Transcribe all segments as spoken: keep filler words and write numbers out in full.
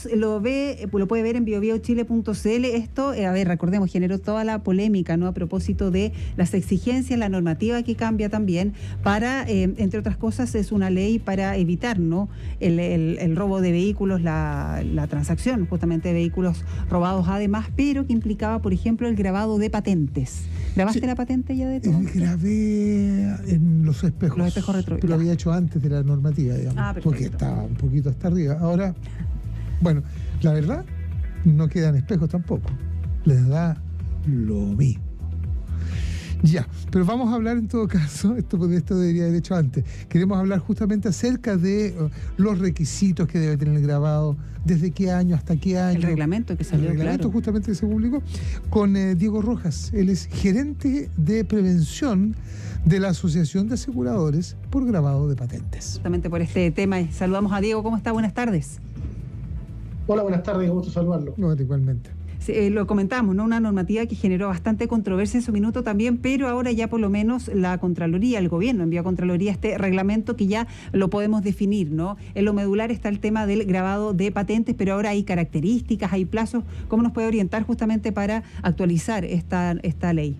lo ve, lo puede ver en bio bio chile punto c l. Esto, eh, a ver, recordemos, generó toda la polémica, ¿no?, a propósito de las exigencias, la normativa que cambia también para, eh, entre otras cosas, es una ley para evitar, ¿no?, el, el, el robo de vehículos, la, la transacción justamente de vehículos robados además, pero que implicaba, por ejemplo, el grabado de patentes. ¿Grabaste sí, la patente ya de todo? Eh, grabé en los espejos. Los espejos retro. Pero lo había hecho antes de la normativa, digamos. Ah, porque estaba un poquito hasta arriba. Ahora, bueno, la verdad, no quedan espejos tampoco. Les da lo mismo. Ya, pero vamos a hablar en todo caso, esto, esto debería haber hecho antes, queremos hablar justamente acerca de uh, los requisitos que debe tener el grabado, desde qué año hasta qué año. El reglamento que salió, El reglamento claro. justamente que se publicó, con eh, Diego Rojas. Él es gerente de prevención de la Asociación de Aseguradores por Grabado de Patentes. Justamente por este tema, saludamos a Diego. ¿Cómo está? Buenas tardes. Hola, buenas tardes, gusto saludarlo. No, igualmente. Sí, eh, lo comentamos, ¿no? Una normativa que generó bastante controversia en su minuto también, pero ahora ya por lo menos la Contraloría, el gobierno envió a Contraloría este reglamento que ya lo podemos definir, ¿no? En lo medular está el tema del grabado de patentes, pero ahora hay características, hay plazos. ¿Cómo nos puede orientar justamente para actualizar esta, esta ley?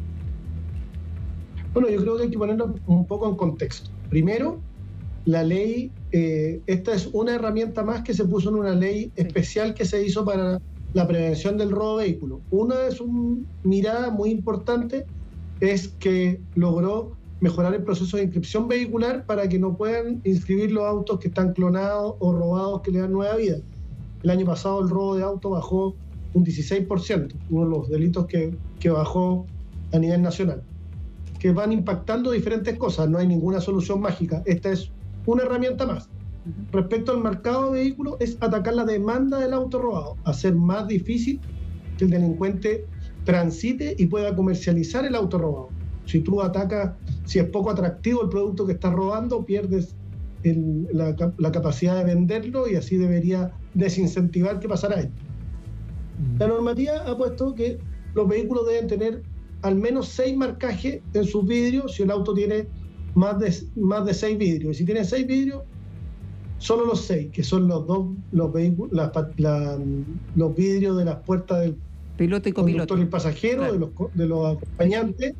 Bueno, yo creo que hay que ponerlo un poco en contexto. Primero, la ley, eh, esta es una herramienta más que se puso en una ley sí. especial que se hizo para la prevención del robo de vehículos. Una de sus miradas muy importante es que logró mejorar el proceso de inscripción vehicular para que no puedan inscribir los autos que están clonados o robados que le dan nueva vida. El año pasado el robo de autos bajó un dieciséis por ciento, uno de los delitos que, que bajó a nivel nacional, que van impactando diferentes cosas. No hay ninguna solución mágica. Esta es una herramienta más. Respecto al mercado de vehículos, es atacar la demanda del auto robado, hacer más difícil que el delincuente transite y pueda comercializar el auto robado. Si tú atacas, si es poco atractivo el producto que estás robando, pierdes el, la, la capacidad de venderlo y así debería desincentivar que pasara esto. La normativa ha puesto que los vehículos deben tener al menos seis marcajes en sus vidrios si el auto tiene más de, más de seis vidrios. Y si tiene seis vidrios, solo los seis, que son los dos, los vehículos, la, la, los vidrios de las puertas del piloto y copiloto, conductor y pasajero, claro. de, los, de los acompañantes,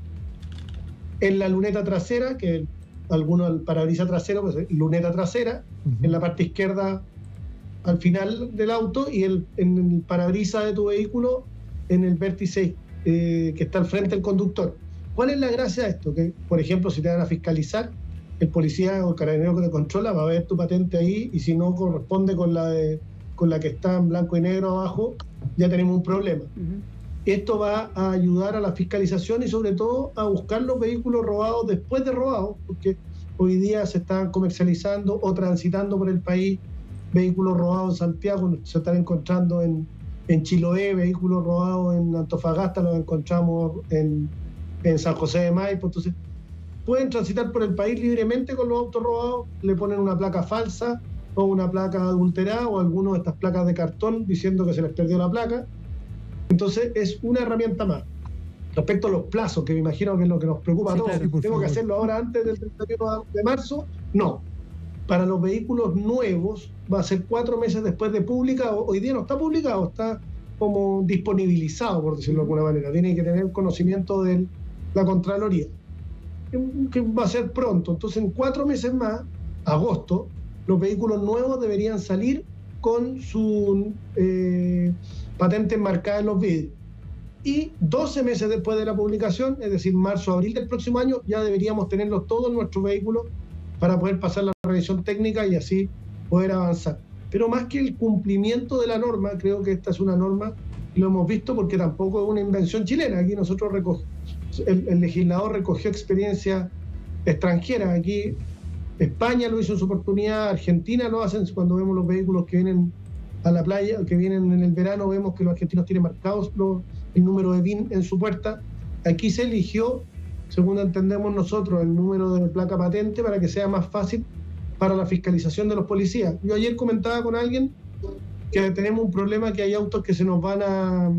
en la luneta trasera, que algunos el parabrisas trasero, pues luneta trasera, uh-huh. en la parte izquierda al final del auto, y el, en el parabrisas de tu vehículo en el vértice eh, que está al frente del conductor. ¿Cuál es la gracia de esto? Que, por ejemplo, si te van a fiscalizar, el policía o el carabinero que te controla va a ver tu patente ahí, y si no corresponde con la de, con la que está en blanco y negro abajo, ya tenemos un problema. Uh-huh. Esto va a ayudar a la fiscalización y sobre todo a buscar los vehículos robados después de robados, porque hoy día se están comercializando o transitando por el país vehículos robados en Santiago, se están encontrando en, en Chiloé, vehículos robados en Antofagasta, los encontramos en, en San José de Maipo. Entonces pueden transitar por el país libremente con los autos robados, le ponen una placa falsa o una placa adulterada o algunas de estas placas de cartón diciendo que se les perdió la placa. Entonces es una herramienta más. Respecto a los plazos, que me imagino que es lo que nos preocupa sí, a todos, claro, ¿tengo favor. que hacerlo ahora antes del treinta y uno de marzo? No. Para los vehículos nuevos va a ser cuatro meses después de publicado. Hoy día no está publicado, está como disponibilizado, por decirlo de alguna manera. Tiene que tener conocimiento de la Contraloría, que va a ser pronto. Entonces en cuatro meses más, agosto, los vehículos nuevos deberían salir con su eh, patente enmarcada en los vidrios. Y doce meses después de la publicación, es decir, marzo, abril del próximo año, ya deberíamos tenerlos todos en nuestros vehículos para poder pasar la revisión técnica y así poder avanzar. Pero más que el cumplimiento de la norma, creo que esta es una norma, y lo hemos visto porque tampoco es una invención chilena. Aquí nosotros recogemos, el, el legislador recogió experiencia extranjera. Aquí España lo hizo en su oportunidad, Argentina lo hacen. Cuando vemos los vehículos que vienen a la playa, que vienen en el verano, vemos que los argentinos tienen marcados los, el número de V I N en su puerta. Aquí se eligió, según entendemos nosotros, el número de placa patente para que sea más fácil para la fiscalización de los policías. Yo ayer comentaba con alguien que tenemos un problema, que hay autos que se nos van a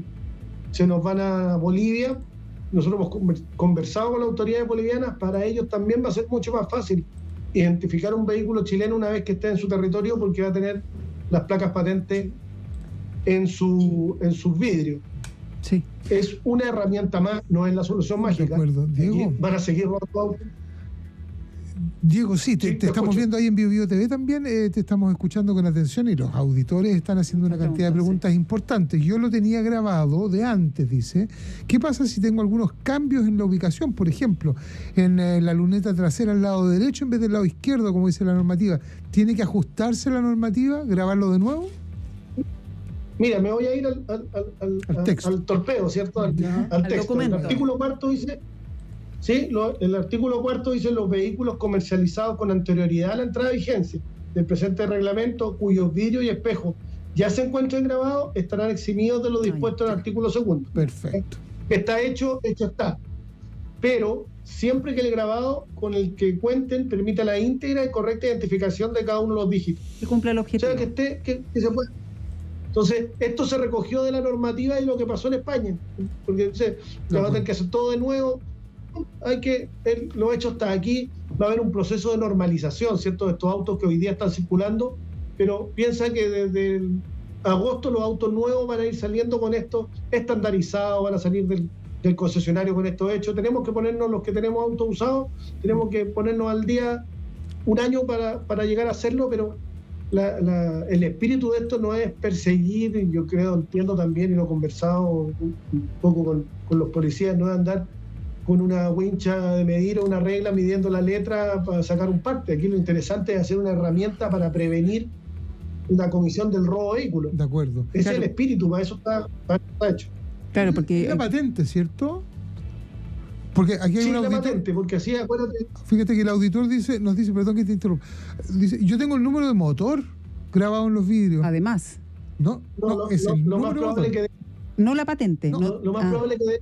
se nos van a Bolivia. Nosotros hemos conversado con las autoridades bolivianas, para ellos también va a ser mucho más fácil identificar un vehículo chileno una vez que esté en su territorio, porque va a tener las placas patentes en, su, en sus vidrios. Sí. Es una herramienta más, no es la solución mágica. De acuerdo. Diego, van a seguir robando autos. Diego, sí, te, sí, te, te estamos escucho. viendo ahí en BioBio T V también, eh, te estamos escuchando con atención y los auditores están haciendo una cantidad de preguntas importantes. Yo lo tenía grabado de antes, dice. ¿Qué pasa si tengo algunos cambios en la ubicación? Por ejemplo, en eh, la luneta trasera al lado derecho en vez del lado izquierdo, como dice la normativa. ¿Tiene que ajustarse la normativa? ¿Grabarlo de nuevo? Mira, me voy a ir al, al, al, al, al, texto. al torpeo, ¿cierto? Al, ya, al al texto. documento. El artículo cuarto dice... Sí, lo, el artículo cuarto dice los vehículos comercializados con anterioridad a la entrada de vigencia del presente reglamento, cuyos vidrios y espejos ya se encuentren grabados, estarán eximidos de lo dispuesto en el artículo segundo. Perfecto. Está hecho, hecho está. Pero siempre que el grabado con el que cuenten permita la íntegra y correcta identificación de cada uno de los dígitos. Que cumpla el objetivo. O sea, que esté, que, que se pueda. Entonces, esto se recogió de la normativa y lo que pasó en España. Porque entonces, no, va a tener que hacer todo de nuevo. Hay que, el, lo hecho está aquí, va a haber un proceso de normalización, ¿cierto?, de estos autos que hoy día están circulando, pero piensa que desde el agosto los autos nuevos van a ir saliendo con esto estandarizados, van a salir del, del concesionario con esto hecho. Tenemos que ponernos, los que tenemos autos usados, tenemos que ponernos al día un año para, para llegar a hacerlo, pero la, la, el espíritu de esto no es perseguir, y yo creo, entiendo también, y lo he conversado un, un poco con, con los policías, no es andar con una wincha de medir o una regla midiendo la letra para sacar un parte. Aquí lo interesante es hacer una herramienta para prevenir la comisión del robo de vehículos. De acuerdo. Ese claro. es el espíritu, para eso está, para eso está hecho. Claro, porque... Es la patente, ¿cierto? Porque aquí hay Sí, un la auditor... patente, porque así, acuérdate... Fíjate que el auditor dice, nos dice, perdón que te interrumpa, dice, yo tengo el número de motor grabado en los vidrios. Además. No, No, no, no, es no, el lo número más de probable motor. que... de- No la patente. no, no, lo más ah. probable que... de-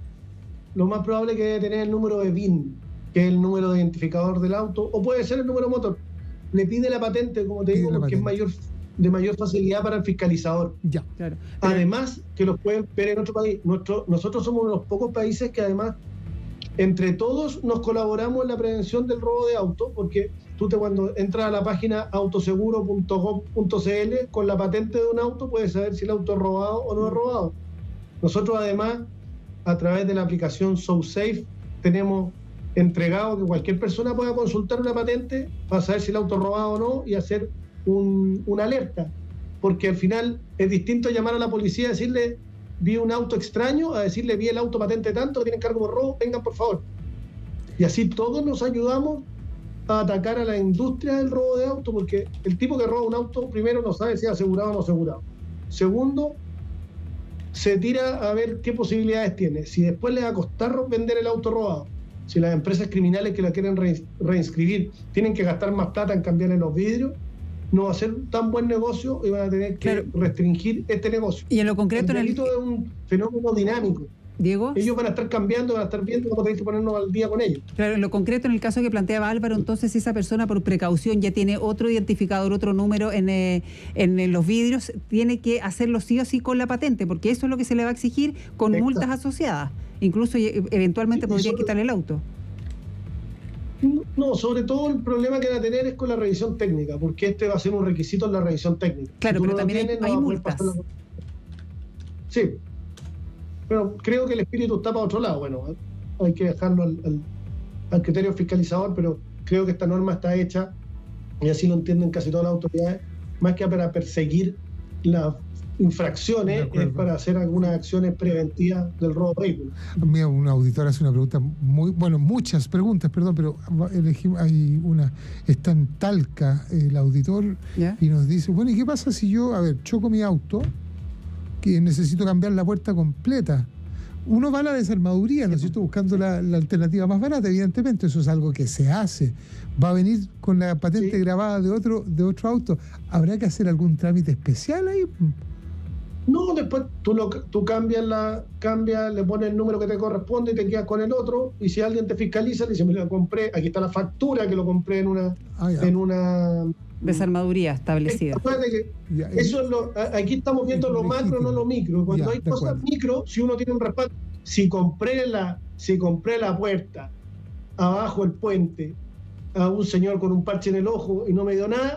lo más probable que debe tener el número de V I N, que es el número de identificador del auto, o puede ser el número de motor. Le pide la patente, como te Pide digo, la porque es patente. mayor, de mayor facilidad para el fiscalizador. Ya. Claro. Pero- Además, que los pueden ver en otro país. Nuestro, nosotros somos uno de los pocos países que además, entre todos, nos colaboramos en la prevención del robo de autos, porque tú te, cuando entras a la página autoseguro punto gov punto c l, con la patente de un auto puedes saber si el auto es robado o no es robado. Nosotros además, a través de la aplicación SoSafe, tenemos entregado que cualquier persona pueda consultar una patente para saber si el auto es robado o no y hacer un, una alerta. Porque al final es distinto llamar a la policía y decirle vi un auto extraño, a decirle vi el auto patente tanto, que tienen cargo por robo, vengan por favor. Y así todos nos ayudamos a atacar a la industria del robo de auto, porque el tipo que roba un auto, primero, no sabe si es asegurado o no asegurado. Segundo, se tira a ver qué posibilidades tiene. Si después le va a costar vender el auto robado, si las empresas criminales que la quieren re- reinscribir tienen que gastar más plata en cambiarle los vidrios, no va a ser tan buen negocio y van a tener que Claro. restringir este negocio. Y en lo concreto, El en el, delito es un fenómeno dinámico. Diego, Ellos van a estar cambiando, van a estar viendo, vamos a tener que ponernos al día con ellos. claro, en lo concreto, en el caso que planteaba Álvaro, entonces si esa persona por precaución ya tiene otro identificador, otro número en, eh, en, en los vidrios, tiene que hacerlo sí o sí con la patente, porque eso es lo que se le va a exigir con Exacto. multas asociadas. Incluso eh, eventualmente Y- y podrían sobre- quitarle el auto. No, sobre todo el problema que van a tener es con la revisión técnica, porque este va a ser un requisito en la revisión técnica. Claro, Si tú pero no lo también hay- tienes, no hay vas a poder multas. pasar la- Sí, pero creo que el espíritu está para otro lado. Bueno, hay que dejarlo al, al- al criterio fiscalizador, pero creo que esta norma está hecha, y así lo entienden casi todas las autoridades, más que para perseguir las De infracciones, acuerdo. es para hacer algunas acciones preventivas del robo de vehículos. Mira, un auditor hace una pregunta muy, bueno, muchas preguntas, perdón, pero elegimos, hay una, está en Talca el auditor ¿Ya? y nos dice, bueno, ¿y qué pasa si yo, a ver, choco mi auto, que necesito cambiar la puerta completa? Uno va a la desarmaduría, ¿no es cierto?, buscando la, la alternativa más barata, evidentemente, eso es algo que se hace. Va a venir con la patente Sí. grabada de otro, de otro auto. ¿Habrá que hacer algún trámite especial ahí? No, después tú, lo, tú cambias, la, cambias, le pones el número que te corresponde y te quedas con el otro. Y si alguien te fiscaliza, le dice, me lo compré, aquí está la factura que lo compré en una... Ah, ya. en una Desarmaduría establecida. Acuérdate que Ya, eso es lo, a- aquí estamos viendo es lo macro, legítimo. no lo micro. Cuando Ya, hay de cosas acuerdo. micro, si uno tiene un respaldo, si compré la, si compré la puerta abajo el puente a un señor con un parche en el ojo y no me dio nada,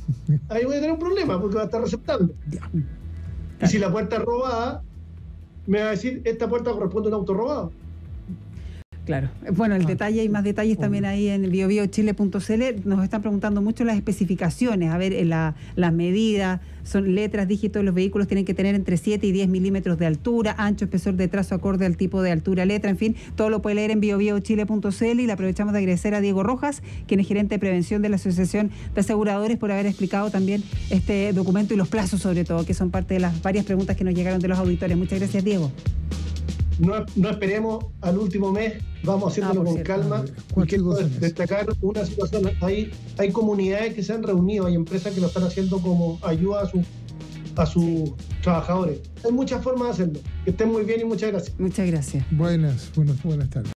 ahí voy a tener un problema porque va a estar receptando. Ya. Y si la puerta es robada, me va a decir, esta puerta corresponde a un auto robado. Claro. Bueno, el ah, detalle y más detalles obvio. También ahí en bio bio chile punto c l. Nos están preguntando mucho las especificaciones. A ver, la, las medidas, son letras, dígitos. Los vehículos tienen que tener entre siete y diez milímetros de altura, ancho, espesor de trazo acorde al tipo de altura, letra, en fin. Todo lo puede leer en bio bio chile punto c l y le aprovechamos de agradecer a Diego Rojas, quien es gerente de prevención de la Asociación de Aseguradores, por haber explicado también este documento y los plazos sobre todo, que son parte de las varias preguntas que nos llegaron de los auditores. Muchas gracias, Diego. No, no esperemos al último mes, vamos haciéndolo ah, con cierto. calma. Y quiero destacar una situación, hay, hay comunidades que se han reunido, hay empresas que lo están haciendo como ayuda a, su, a sus trabajadores. Hay muchas formas de hacerlo. Que estén muy bien y muchas gracias. Muchas gracias. Buenas, buenas, buenas tardes.